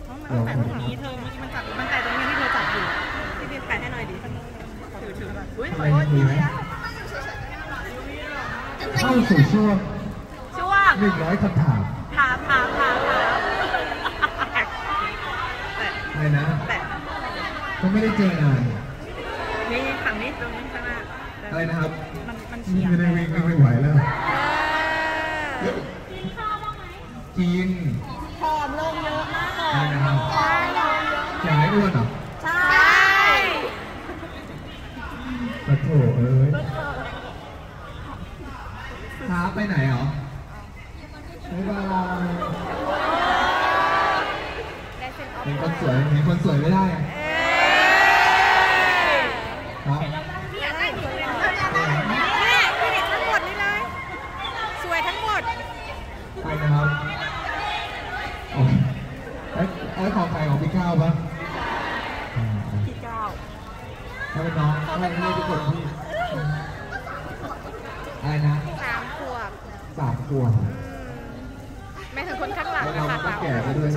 มันต้องแปะตรงนี้เธอเมื่อกี้มันแปะตรงนี้ที่เธอจับอยู่พี่แปะให้หน่อยดิถืออุ้ยขอโทษทีนะเข้าสู่ช่วง100 คำถามถามอะไรนะก็ไม่ได้เจอนานนี่ฝั่งนี้ตรงนี้ข้างหน้าอะไรนะครับมันเฉียงไม่ได้วิ่งไม่ไหวแล้วกินผอมลงเยอะมากเลยนะครับอยากให้อ้วนเหรอใช่ปะโถเอ้ยท้าไปไหนเหรอบ๊ายบายเห็นคนสวยไม่ได้ครับทั้งหมดนี่เลยสวยทั้งหมดไปนะครับไอ้ของใครของพี่ก้าวปะพี่ก้าวถ้าเป็นน้องไม่ได้ทุกคนพี่อะไรนะ 3 ขวบแม่ถึงคนข้างหลังเราค่ะแก่ไปด้วย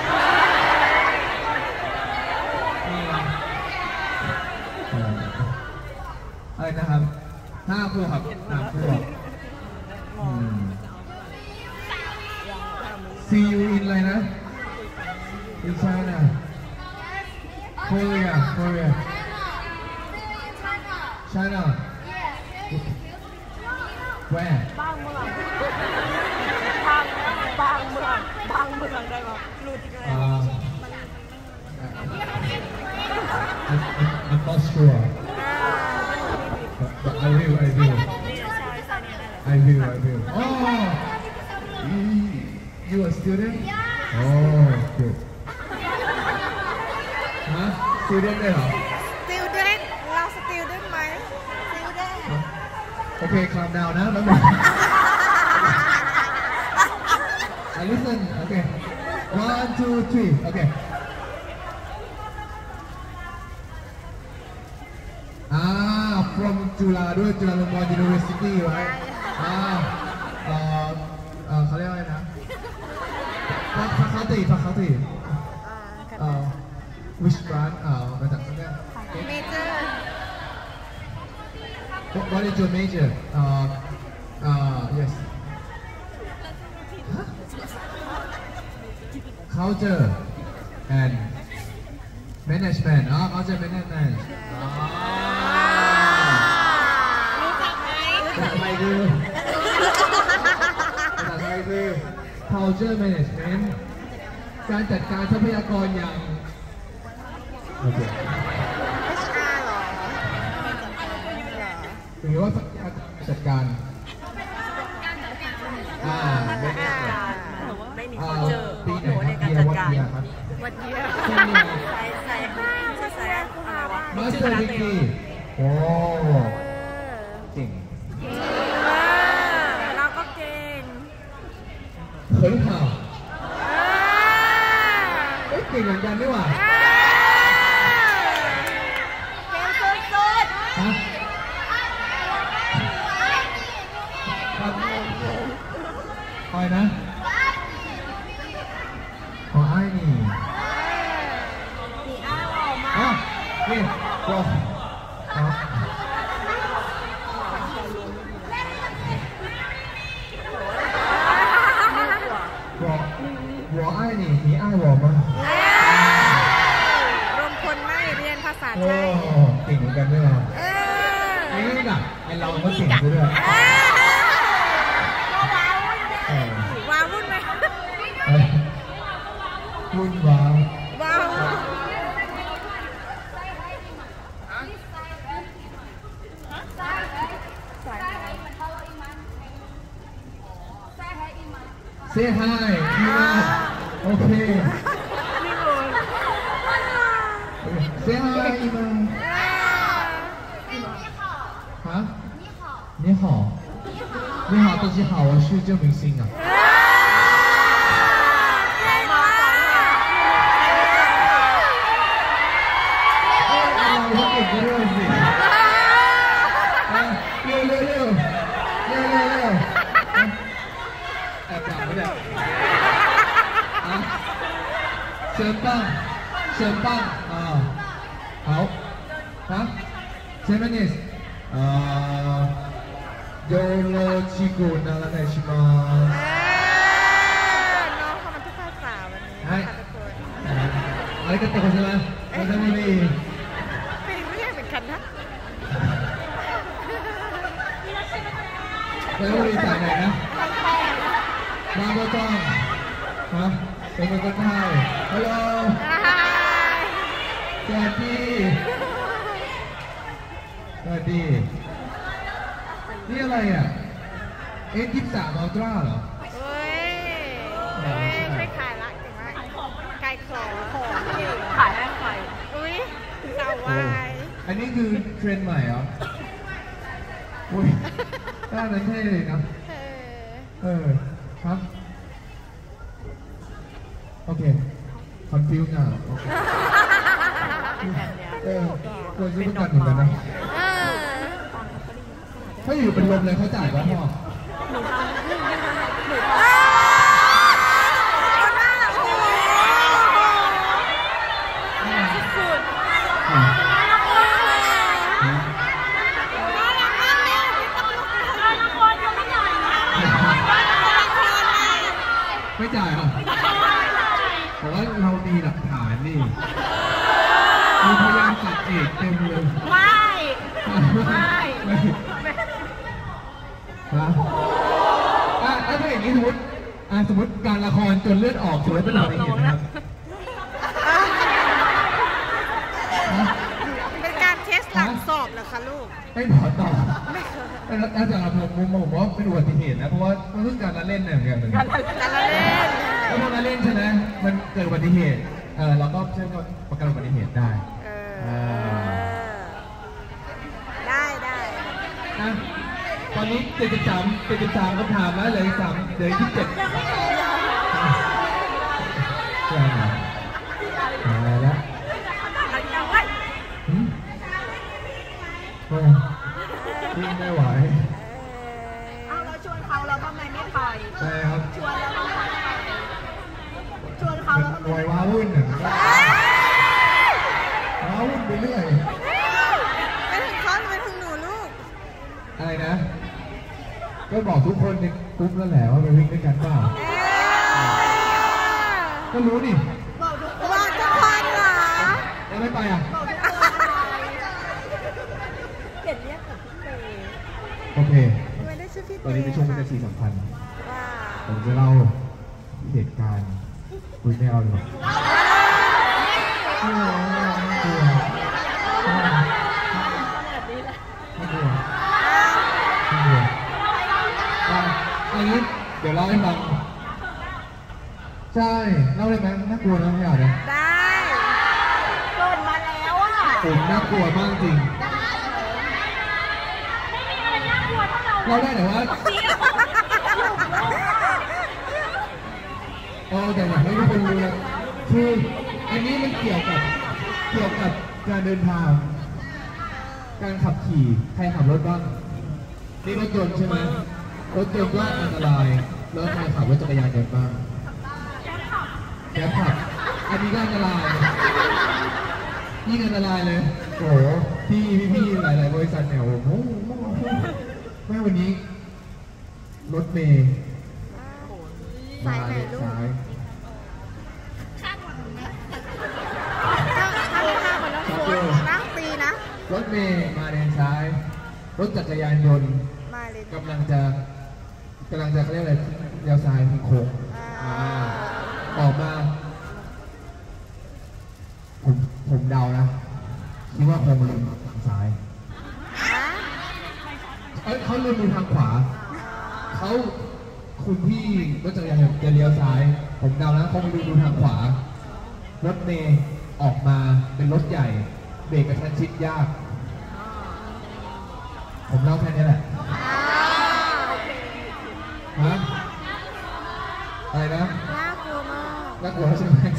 อะไรนะครับ5 ขวบครับ5 ขวบSee you in อะไรนะ in China Korea China Where บางเมืองได้ปะรู้จริงเลย I'm not sure but I will oh you a student oh good ฮะ student ได้เหรอ student เรา student ไหม student โอเค calm down นะแล้วหนึ่งlisten okay 1 2 3 okay from จุฬาด้วยจุฬาลงกรณ์ University right เขาเรียกอะไรนะ faculty which branch มาจากตรงนี้ major what is your major yes culture and management culture management รู้จักไหมภาษาไทยคือ culture management การจัดการทรัพยากรอย่างโอเค HR หรอหรือว่าจัดการไม่มีคนเจอปีไหนครับวัดเยียครับใส่อะไรวะมาสเตอร์ดีกรีโอ้เก่งเราก็เก่งเขินข่าวเก่งเหมือนกันด้วยว่ะเก่งสุดๆฮะคอยนะขอไอ้นี่อ้าวออกมานี่รอ我爱你你爱我吗รวมคนไม่เรียนภาษาไทยเก่งเหมือนกันด้วยเหรอนี่กับไอเราก็เก่งด้วยว้าวุ่นไหมวุ่นว้าวSay hi โอเค Say hi อีมาฮะ你好你好大家好我是郑明星啊เชิญ神棒啊，好，啊，Japanese，よろしくお願いします。 น้องเขามันทุกภาษาวันนี้はいค่ะทุกคนありがとうございます。お楽しみ。 ไม่ใช่เหมือนกันนะแล้วบริษัทไหนนะมาโบจองฮะเป็นคนไทยฮัลโหลสวัสดีสวัสดีนี่อะไรอ่ะN23 Ultra เหรอเฮ้ยช่วยขายละเก่งมากขายของขายได้ขายอุ้ยสาววายอันนี้คือเทรนด์ใหม่เหรออุ้ยด้านนั้นเท่เลยนะครับโอเคคอนฟิวส์อ่ะโอเคควรซื้อประกันเหมือนกันนะถ้าอยู่เป็นลมเลยเขาจ่ายป่ะพ่อไม่จ่ายหรอเพราะว่าเรามีหลักฐานนี่มีพยานสักเอกเต็มเลยไม่ฮะถ้าอย่างนี้สมมติการละครจนเลือดออกถือว่าเป็นอุบัติเหตุนะครับเป็นการเทสหลังสอบเหรอคะลูกไม่พอต่อถ้าจากผมว่าเป็นอุบัติเหตุนะเพราะว่ามันคือการละเล่นเนี่ยเหมือนกันการละเล่นแล้วพอละเล่นใช่ไหมมันเกิดอุบัติเหตุเราก็ใช้ประกันอุบัติเหตุได้ตอนนี้73คำถามแล้วเหลืออีก3เหลืออีก7ใช่ไหมมาแล้ววิ่งไม่ไหวเราชวนเขาเราทำไมไม่ไปใช่ครับชวนแล้วทำไมไม่ไปชวนเขาแล้วทำไมไม่ว้าวุ่นว้าวุ่นไปเรื่อยไปถึงเขาไปถึงหนูลูกอะไรนะก็บอกทุกคนในกลุ่มนั่นแหละว่าไปวิ่งด้วยกันเปล่าก็รู้ดิบอกทุกคนเหรอยังไม่ไปอ่ะเขียนเรียกกับพี่เตโอเคไม่ได้ชื่อพี่เตตอนนี้เป็นช่วงวินาทีสำคัญผมจะเล่าเหตุการณ์คุยไม่เอาเลยอันนี้เดี๋ยวเล่าให้ฟังใช่เล่าได้ไหมน่ากลัวนะไม่อยากนะได้เกิดมาแล้วอ่ะผมน่ากลัวมากจริงไม่มีอะไรน่ากลัวเท่าเราเล่าได้แต่ว่าแต่อยากให้ทุกคนรู้นะคืออันนี้มันเกี่ยวกับการเดินทางการขับขี่ใครขับรถบ้างนี่รถยนต์ใช่ไหมรถยนต์ก็อันตรายแล้วใครขับรถจักรยานยนต์บ้างแก๊ปขับอันนี้ก็อันตรายยิ่งอันตรายเลยโอ้พี่หลายบริษัทเนี่ยโอ้โหแม่วันนี้รถเมย์สายไหนลูกรถเมย์มาเลนซ้ายรถจักรยานยนต์กำลังจะเขาเรียกอะไรเลี้ยวซ้ายทิ้งโค้งออกมาผมเดานะคิดว่าคงลืมทางซ้ายเขาลืมดูทางขวาคุณพี่รถจักรยานยนต์จะเลี้ยวซ้ายผมเดานะคงลืมดูทางขวารถเมย์ออกมาเป็นรถใหญ่เบรกกระชั้นชิดยากผมเล่าแค่นี้แหละฮะอะไรนะน่ากลัวมากน่ากลัวใช่ไหม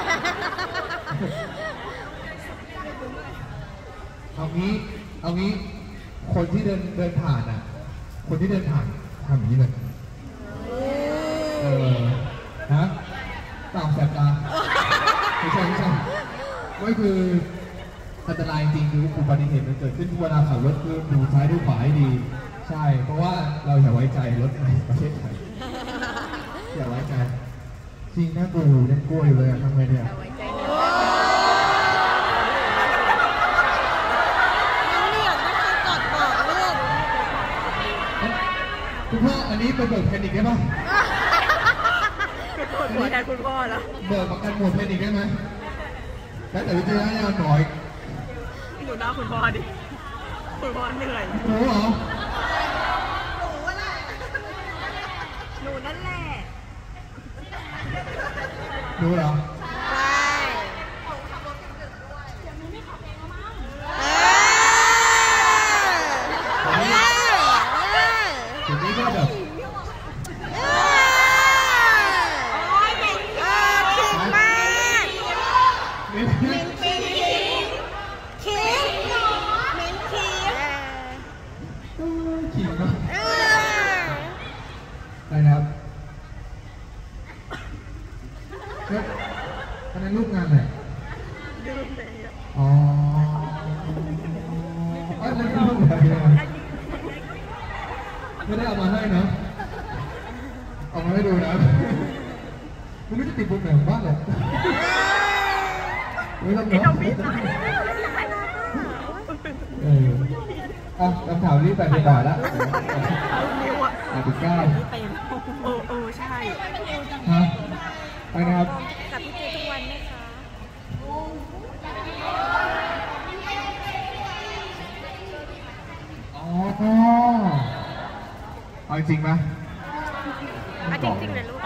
เอางี้คนที่เดินผ่านอ่ะคนที่เดินผ่านทำอย่างนี้เลยฮะต่างแสบตาไม่ใช่ไม่คืออันตรายจริงคืออุบัติเหตุมันเกิดขึ้นเวลาขับรถคือดูซ้ายดูขวาให้ดี ใช่ เพราะว่าเราอย่าไว้ใจรถในประเทศไทยอย่าไว้ใจจริงนะกูยังกลัวอยู่เลยทำไงเนี่ยคุณพ่ออันนี้ไปเบิกแพนิกได้ป่ะหัวแทนคุณพ่อแล้วเบิกประกันหมดแพนิกได้ไหมแล้วแต่วิจารณญาณหน่อยดูหน้าคุณพ่อดิคุณพ่อเหนื่อยหนูเหรอหนูนั่นแหละหนูเหรอใช่ทีนี้ก็แบบอะไรนะครับอันนั้นรูปงานไหนอ๋ออันนั้นรูปอะไรไม่ได้เอามาให้นะเอามาให้ดูนะมันไม่ได้ติดบนไหนของบ้านหรอกไม่ต้องเนาะคำถามนี้ไปต่อแล้ว89 ใช่ฮะไปนะครับกับพี่เจทุกวันไหมคะอ๋อเอาจริงไหมจริงเลยลูก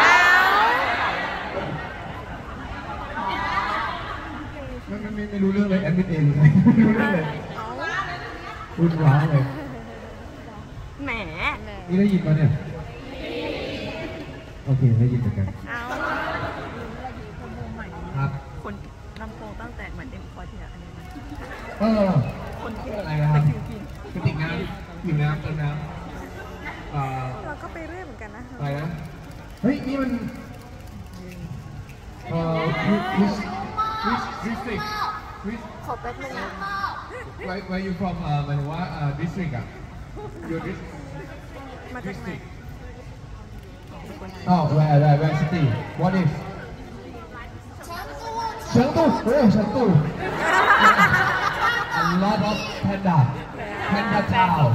ไม่รู้เรื่องเลยแอดมินเองไม่รู้เรื่องเลยวุ่นวายเลยแหมนี่ได้ยินมาเนี่ยโอเคได้ยินเหมือนกันครับคนลำโพงตั้งแต่เหมือนเอ็มคอร์ที่อันนี้คนที่อะไรนะครับกระติกน้ำดื่มน้ำเติมน้ำเราก็ไปเรื่อยเหมือนกันนะอะไรนะเฮ้ยนี่มันdistrict ขอแป๊บนึงนะ where you from หมายถึงว่าdistrict อ่ะ your district oh where city what is 成都成都 a lot of panda town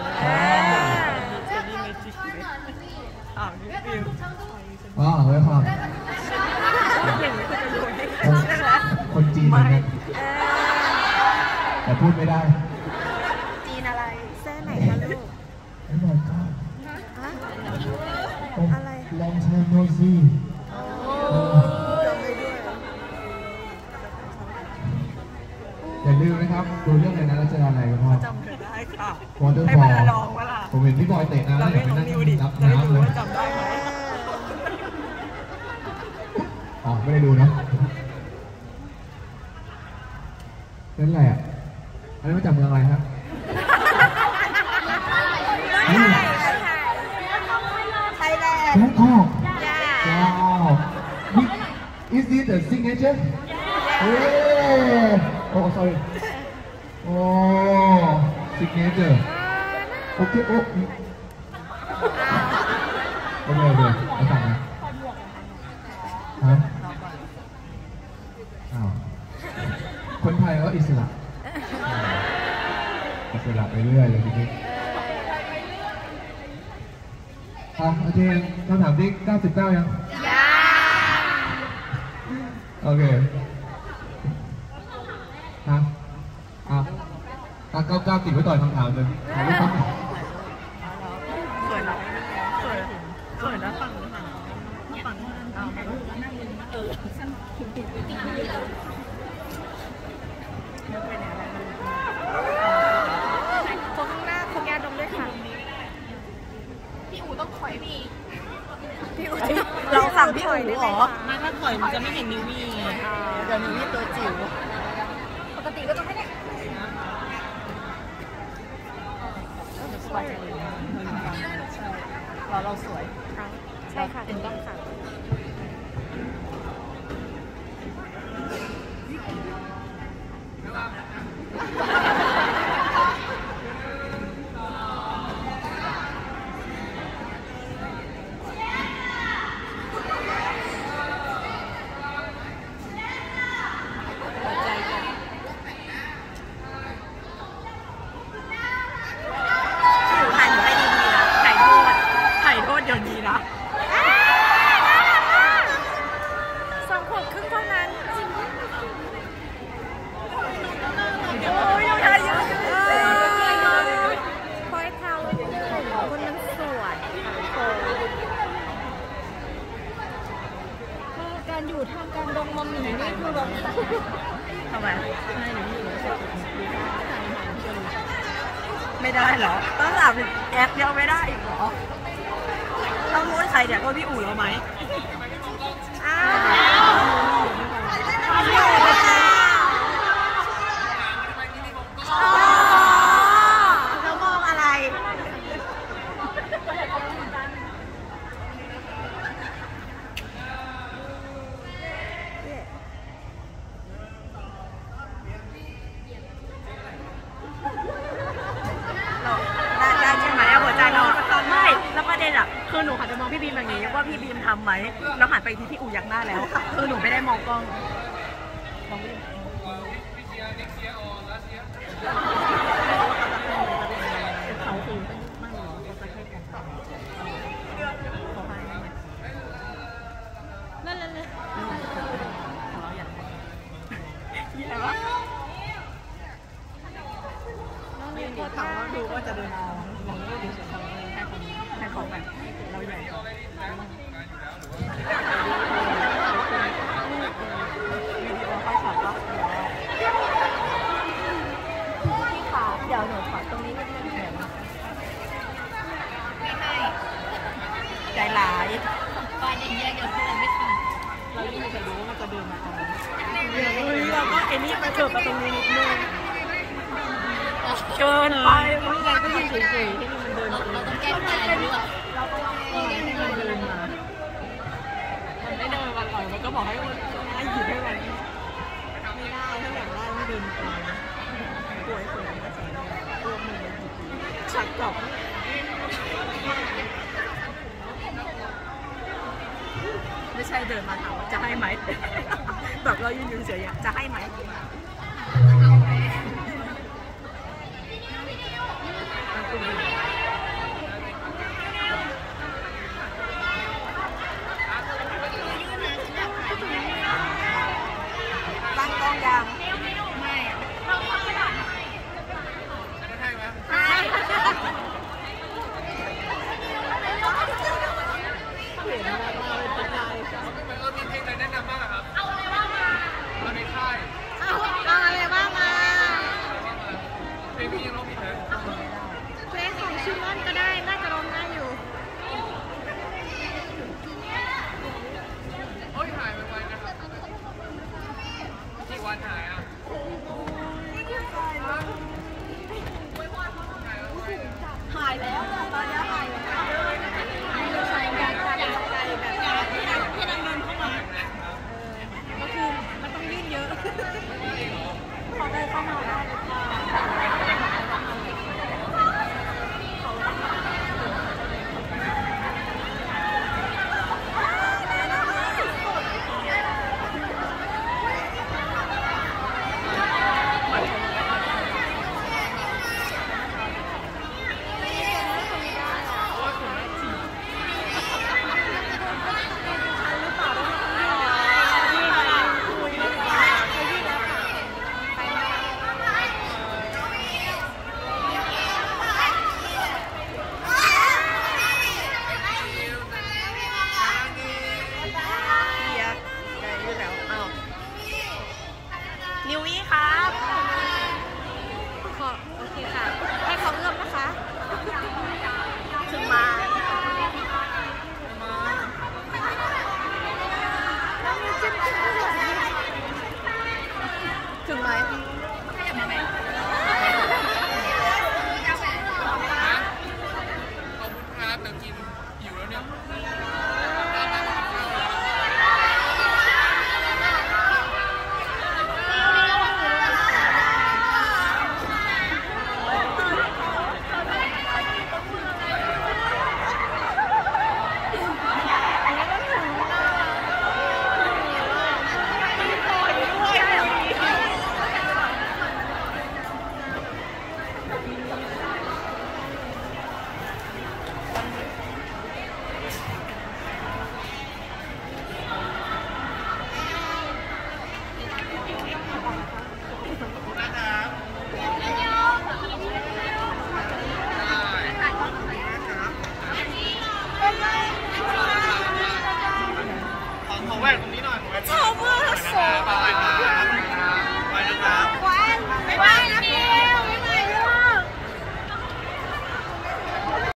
เว้ยครับคนจีนนะแต่พูดไม่ได้จีนอะไรแซ่ไหนคะลูกไอ้บอยก็อะไร long time no see จำไม่ด้วยอย่าลืมนะครับดูเรื่องอะไรนะรัชดาลัยกันพ่อจำได้ค่ะให้มาลองเวลาผมเห็นพี่บอยเตะน้ำแล้วอยากไปนั่งรับน้ำเลยจำได้ไหมอ๋อไม่ได้ดูนะเล่นอะไรอ่ะอันนี้มาจากเมืองอะไรครับไทยแลนด์แบงคอกว้าว is this the signature โอ้ sorry โอ้ signature โอเคโอ้เอาสั่งนะฮะคนไทยก็อิสระไปเรื่อยเลยทีนี้โอเคคำถามที่99ยังโอเค99ติดไว้ต่อยคำถามเลยถามไม่ต้องสวยนะฝั่งตรงข้างหน้าคุณยาดมด้วยค่ะพี่อูต้องถอยพี่อูเราสั่งพี่อูเหรอไม่ถ้าถอยมันจะไม่เห็นนิวี่ไงเดี๋ยวนิวี่ตัวจิ๋วปกติก็ต้องให้เนี่ยสวยเราสวยใช่ค่ะถึงต้องค่ะเดี๋ยวนี้นะ 2 ขวบครึ่งเท่านั้นโอ้ยยังไงยังคอยเท้าคนมันสวยการอยู่ท่ามกลางดงมะหมี่นี่คือแบบทำไมไม่ได้เหรอต้องหลับแอปยังไม่ได้อีกเหรอต้องรู้ใครเดี๋ยวก็พี่อู๋แล้วไหมเรามองอะไรได้ใช่ไหมหัวใจเราไม่แล้วประเด็นอะคือหนูหันไปมองพี่บีมอย่างนี้ว่าพี่บีมทำไหมแล้วหันไปที่พี่อู๋ยักหน้าแล้วคือหนูไม่ได้มองกล้องมองพี่เขาคือไม่หรอกเขาจะแค่ของเขาให้นั่นเลยของเราอย่างนี้อะไรวะยืนดีถามว่าดูว่าจะเดินเอามองไม่ดูเฉยๆแค่ของแบบเราใหญ่วิดีโอค่อยขอก็พี่ขาเดี๋ยวหนูขอตรงนี้นิดนึงเดี๋ยวไม่ให้ใจร้ายตอนอย่างเงี้ยเดี๋ยวเพื่อนไม่ทันเรายิ่งจะรู้ว่ามันจะเดินมาตรงนี้เราก็ไอ้นี่มาเกิดมาตรงนี้นิดนึงเกินไปมันไงก็ยืนเฉยๆให้มันเดินเราต้องแก้ไขด้วยเราก็ให้มันเดินมามันไม่เดินมาก่อนมันก็บอกให้มันให้หยิบให้มันไม่ได้ถ้าอยากได้ไม่เดินไปป่วยคนก็ใส่ตัวมือฉักกับไม่ใช่เดินมาถามว่าจะให้ไหมแบบเรายืนเฉยๆจะให้ไหมตั้งกล้องยังไม่เราทำกระดาษให้ไหมให้เห็นแล้วเราเป็นใจมีเพลงอะไรแนะนำบ้างครับเอาอะไรบ้างมาเราในค่ายเอาอะไรบ้างมาเพลงพี่ยังร้องผิดเลยเพลงของชิมอนก็ได้น่าจะร้องได้อยู่โอ้ยหายไปนะครับกี่วันหายอ่ะหายแล้วตอนนี้หายแล้วใช้การตัดใจแบบให้นำเงินเข้ามาก็คือมันต้องยื่นเยอะพอได้เข้ามาได้หรือเปล่านิวอี้ครับโอเคค่ะให้เขาเอื้อมนะคะถึงมาถึงไหมขยับมาไหมขอบคุณครับเดี๋ยวกินหิวแล้วเนี่ย